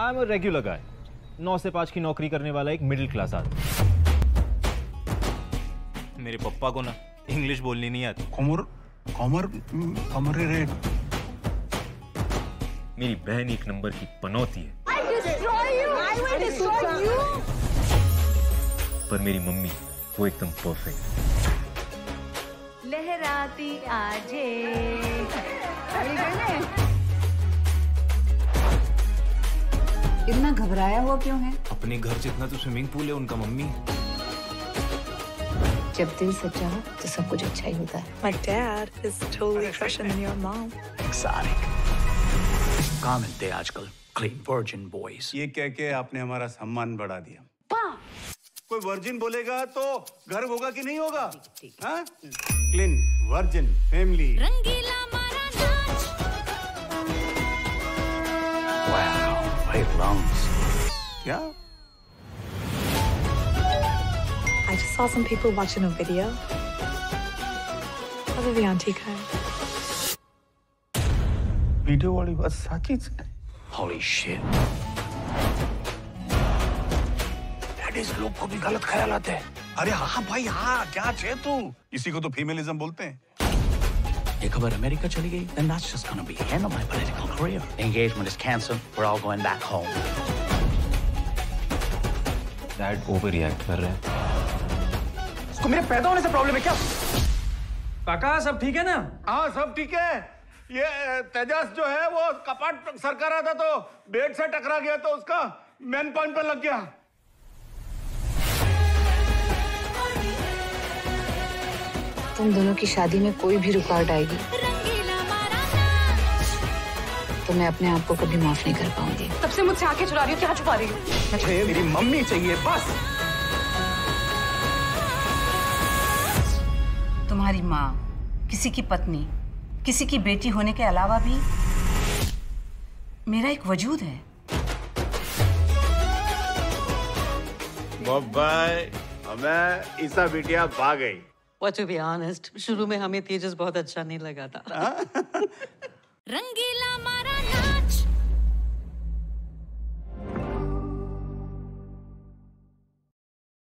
I am a regular guy, 9 से 5 की नौकरी करने वाला एक मिडिल क्लास आदमी। मेरे पप्पा को ना इंग्लिश बोलनी नहीं आती। कमर रेट। मेरी बहन एक नंबर की पनौती है। पर मेरी मम्मी वो एकदम परफेक्ट। लहराती आजे। इतना घबराया हुआ क्यों है? अपने घर जितना तो स्विमिंग पूल है उनका मम्मी। जब दिल सच्चा हो तो सब कुछ अच्छा ही होता है। My dad is totally fresher than your mom. Exotic. कहाँ मिलते हैं आजकल clean virgin boys? ये कह के आपने हमारा सम्मान बढ़ा दिया। कोई वर्जिन बोलेगा तो घर होगा कि नहीं होगा? हाँ? Clean virgin family. रंगीला मारा नाच। Wow, great lungs. क्या? I just saw some people watching a video of the Antica. Video वाली बात सच्ची है? Holy shit. Daddies लोग को भी गलत ख्याल आते हैं। अरे हाँ भाई हाँ, क्या छे तू? इसी को तो फीमेलिज्म बोलते हैं। ये खबर अमेरिका चली गई, then that's just gonna be the end of my political career. The engagement is canceled. We're all going back home. Dad overreact कर रहे हैं। इसको मेरे पैदा होने से प्रॉब्लम है क्या? काका सब ठीक है ना? हाँ सब ठीक है। ये तेजस जो है वो कपाट सरका रहा था तो बेड से टकरा गया तो उसका मेन पॉइंट पे लग गया। तुम दोनों की शादी में कोई भी रुकावट आएगी तो मैं अपने आप को कभी माफ नहीं कर पाऊंगी। तब से मुझसे आंखें चुरा रही हो, क्या छुपा रही हो? मुझे मेरी मम्मी चाहिए बस। तुम्हारी माँ, किसी की पत्नी, किसी की बेटी होने के अलावा भी मेरा एक वजूद है। बाय हमें ईसा बिटिया भाग गई। Well, to be honest, शुरू में हमें तेजस बहुत अच्छा नहीं लगा था। रंगीला मारा नाच।